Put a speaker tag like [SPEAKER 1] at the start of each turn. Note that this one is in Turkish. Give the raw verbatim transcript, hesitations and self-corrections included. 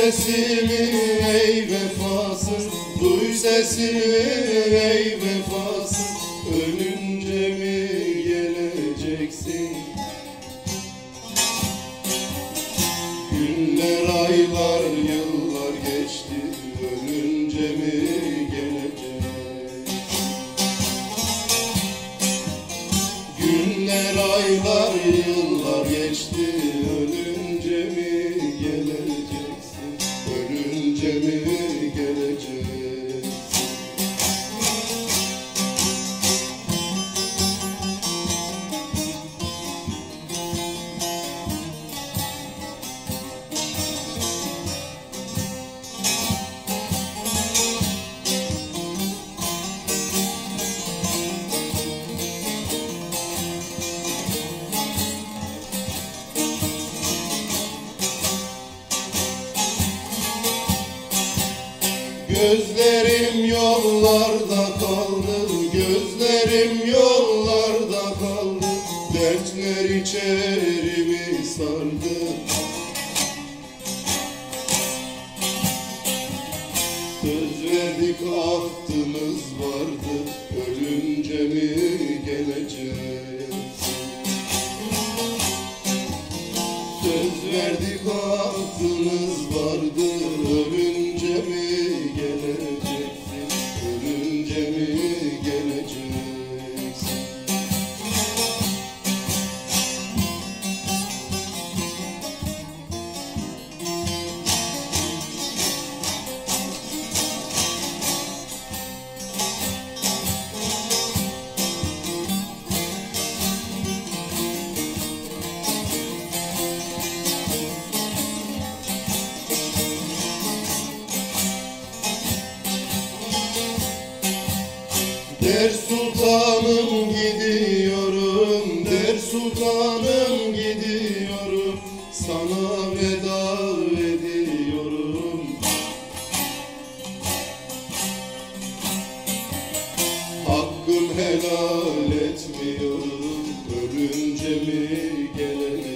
[SPEAKER 1] sesimi ey vefasız, duy sesimi ey vefasız. Ölünce mi geleceksin? Günler, aylar, yıllar geçti, ölünce mi geleceksin? Günler, aylar, yıllar geçti, ölünce mi geleceksin? Ölünce mi geleceksin? Gözlerim yollarda kaldı, gözlerim yollarda kaldı. Dertler içerimi sardı. Söz verdik, ahdımız vardı, ölünce mi geleceğiz? Söz verdik, ahdımız vardı, ölünce mi geleceksin? Ölünce mi geleceksin? Der sultanım gidiyorum, der sultanım gidiyorum, sana veda ediyorum. Hakkım helal etmiyorum, ölünce mi geleceksin?